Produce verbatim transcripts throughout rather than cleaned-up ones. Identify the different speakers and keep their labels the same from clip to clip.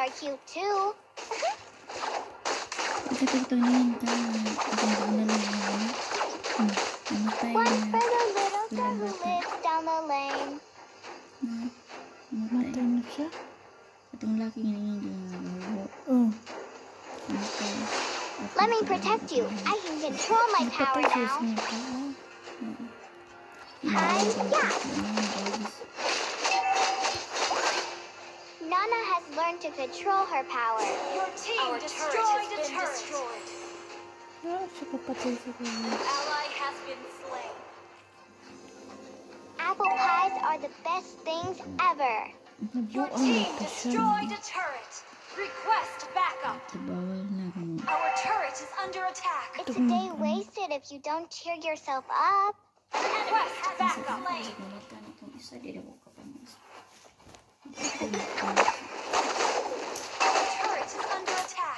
Speaker 1: are cute too. One for the little girl who lives down the lane.
Speaker 2: Matay na siya?
Speaker 3: Itong laki nga yun yung
Speaker 2: Oh.
Speaker 1: Let me protect you. I can control my power now. Hi, yeah. Nana has learned to control her power.
Speaker 4: Your team Our destroyed a turret. Destroyed.
Speaker 2: Ah, siya kapatay sa kanya.
Speaker 4: Ally has been slain.
Speaker 1: Apple pies are the best things ever.
Speaker 4: Your team destroyed a turret. Request backup. Our turret is under attack.
Speaker 1: It's a day wasted if you don't cheer yourself up.
Speaker 4: Request backup. Lane. Our turret is under attack.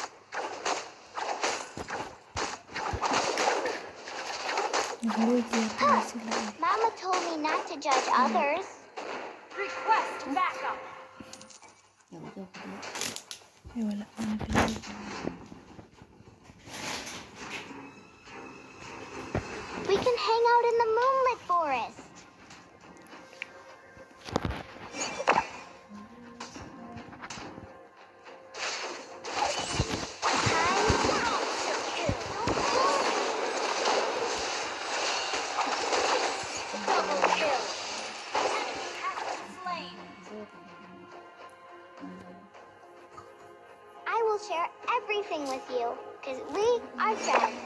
Speaker 1: Mama told me not to judge others.
Speaker 4: Request backup.
Speaker 2: Ay, wala ka na pinag.
Speaker 1: We can hang out in the moonlit forest. I will share everything with you, because we are friends.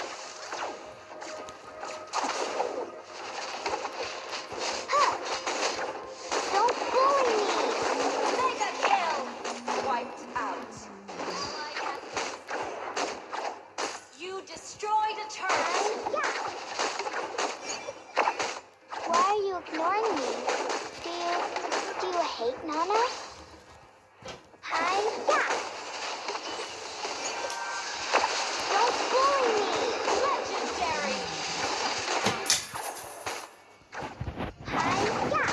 Speaker 1: Huh. Don't bully me!
Speaker 4: Mega kill! Wiped out. You destroyed a turret.
Speaker 1: Yeah. Why are you ignoring me? Do you, do you hate Nana? Hi, yeah. Don't bully me!
Speaker 4: Legendary.
Speaker 1: Hi, yeah.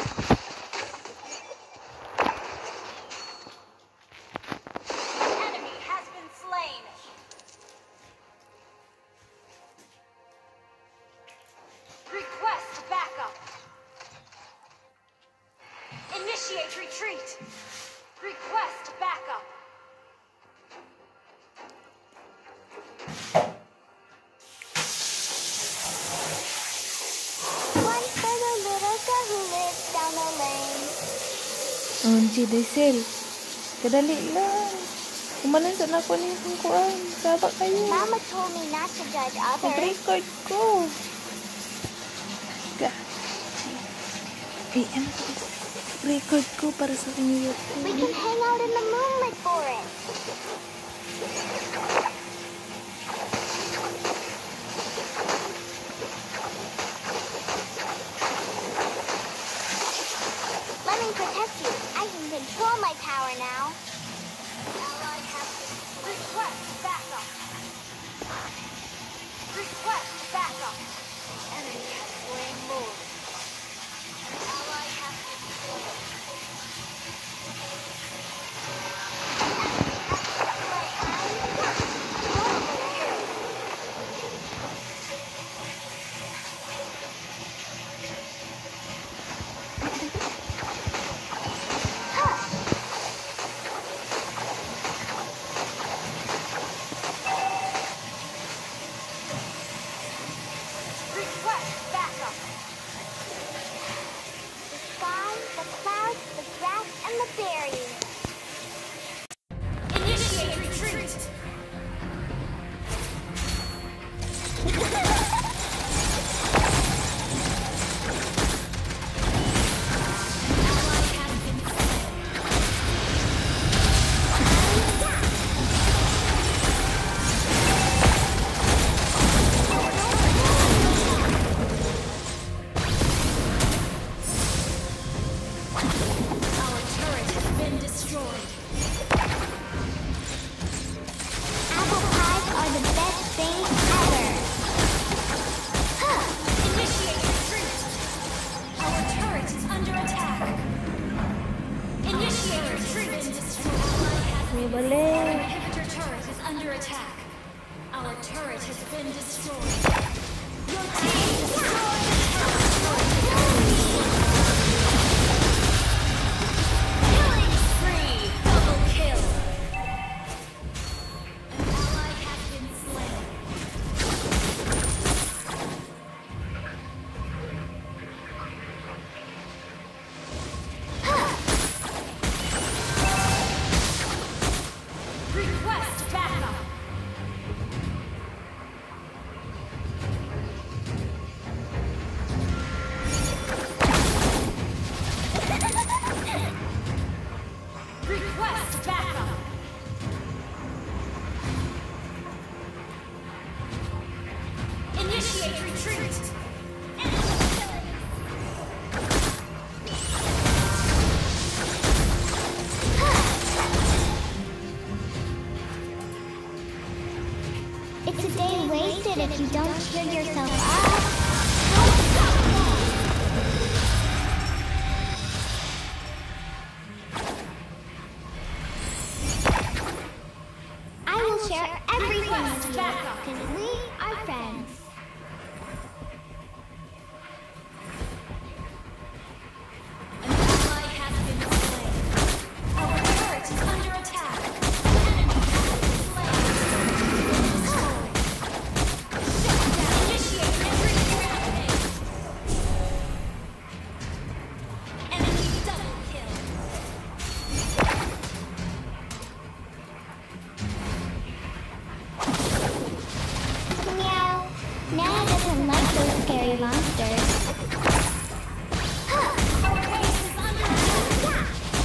Speaker 4: Enemy has been slain. Request backup. Initiate retreat. Request backup.
Speaker 1: One for the little girl who lives down the lane.
Speaker 2: Oh, si Daisel. Kadali lang. Kumalan sa na ko niya kung kuan. Saba kayo.
Speaker 1: Mama told me not to judge others.
Speaker 2: Pag-record ko. Ka. Eh, ano ko? Record ko para sa kanya.
Speaker 1: We can hang out in the moonlit forest. Let me protect you. I can control my power now.
Speaker 4: Ally has been request backup. Request backup. Enemy has slain more. Ally has been slain. Request backup.
Speaker 1: The sky, the clouds, the grass, and the berries.
Speaker 4: Initiate retreat. Our turret has been destroyed. has been destroyed. Your team destroyed the turret. Killing spree. Double kill. An ally has been slain. Request backup. Request backup. Initiate retreat.
Speaker 1: It's a day wasted if you don't cheer yourself up. I will share everything with you, because we are friends.
Speaker 4: An ally has been slain. Our turret is under attack. Enemy has been slain. Destroyed. Shut down. Initiate retreat rampage. Enemy double kill.
Speaker 1: Meow. Nana doesn't like those scary monsters.
Speaker 4: Our base is under attack.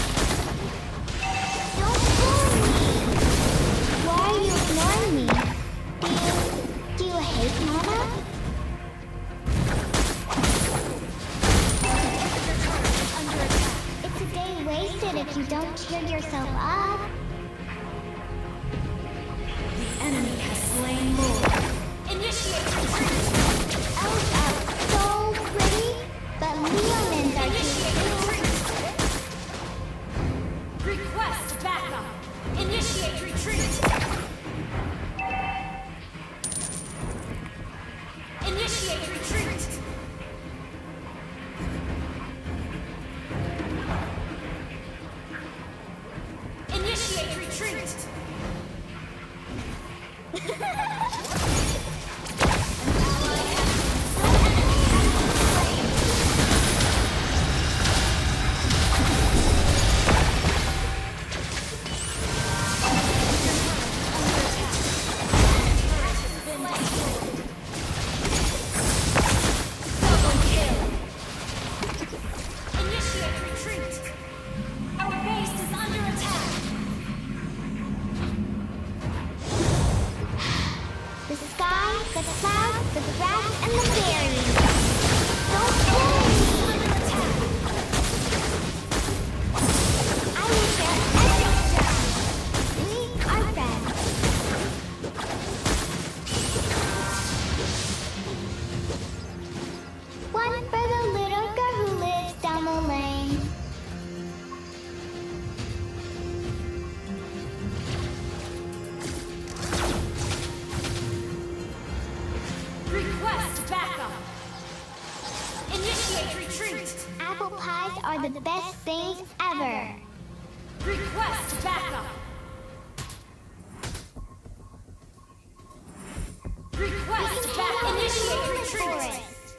Speaker 1: Don't bully me. Why are you ignoring me? Do you... do you hate Nana?
Speaker 4: Your turret is under attack.
Speaker 1: It's a day wasted if you don't cheer yourself up.
Speaker 4: The enemy has slain more. Initiate retreat.
Speaker 1: Elves are so pretty, but Leonins are
Speaker 4: Initiate
Speaker 1: too
Speaker 4: retreat. Request backup. Initiate retreat. Initiate retreat. Initiate retreat. Double kill. Initiate retreat. Our base is under attack.
Speaker 1: The sky, the clouds, the grass, and the berries. Don't bully me.
Speaker 4: Under attack.
Speaker 1: I will share everything. We are friends. One for the little girl who lives down the lane.
Speaker 4: Request backup. Initiate retreat.
Speaker 1: Apple pies are the best things ever.
Speaker 4: Request backup. Request backup. Initiate retreat.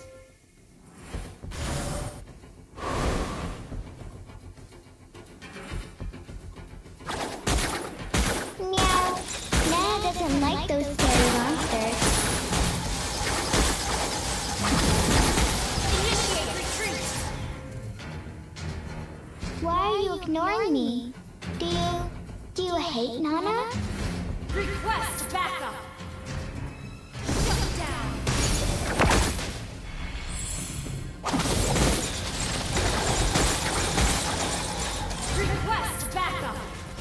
Speaker 1: Meow. Nana doesn't like those scary monsters.
Speaker 4: Initiate retreat.
Speaker 1: Why are you ignoring me? Do you... do you hate Nana?
Speaker 4: Request backup. Shut down. Request backup.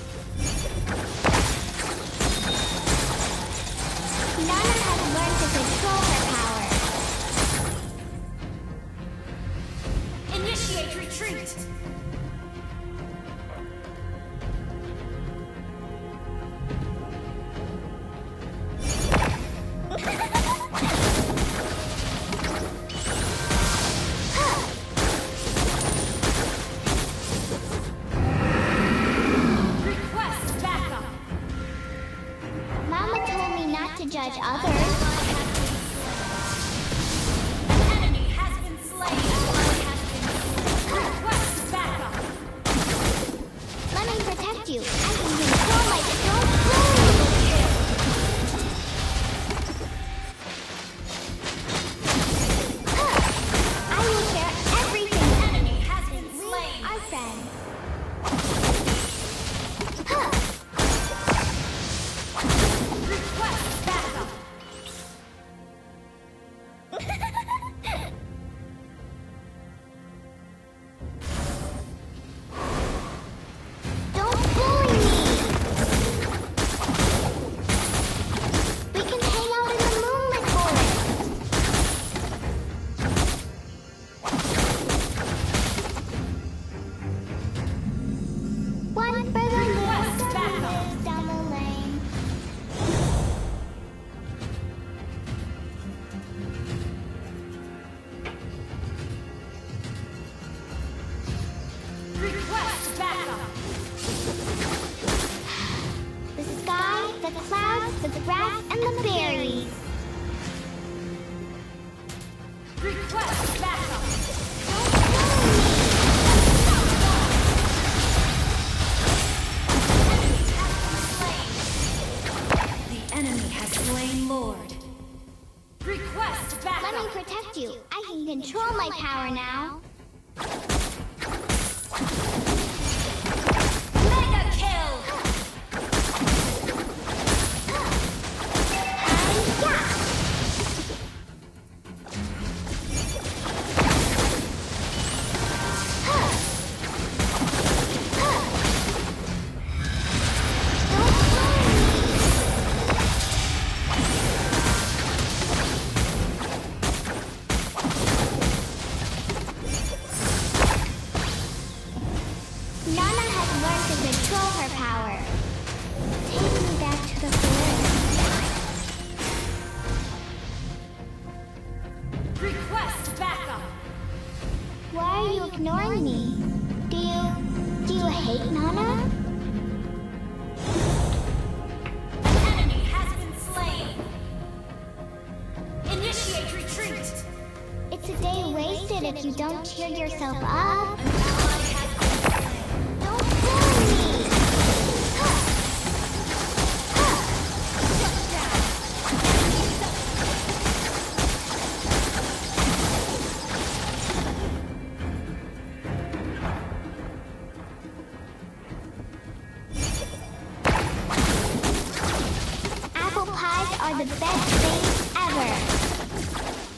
Speaker 1: Nana has learned to control her power.
Speaker 4: Initiate retreat.
Speaker 1: Don't bully me! We can hang out in the moonlit forest! One for the
Speaker 4: Request
Speaker 1: left,
Speaker 4: backup.
Speaker 1: down the lane.
Speaker 4: Request backup.
Speaker 1: The sky, the clouds, the grass, and the berries.
Speaker 4: Request backup. The enemy has slain Lord. Request
Speaker 1: Let me
Speaker 4: backup.
Speaker 1: protect you. I can control my power now.
Speaker 4: Mega kill.
Speaker 1: Nana has learned to control her power. Take me back to the forest.
Speaker 4: Request backup.
Speaker 1: Why are you ignoring me? Do you... do you hate Nana?
Speaker 4: An enemy has been slain. Initiate retreat.
Speaker 1: It's a day wasted if you don't cheer yourself up.
Speaker 4: An ally has been slain.
Speaker 1: Don't bully me!
Speaker 4: Shut down.
Speaker 1: Apple pies are the best things ever.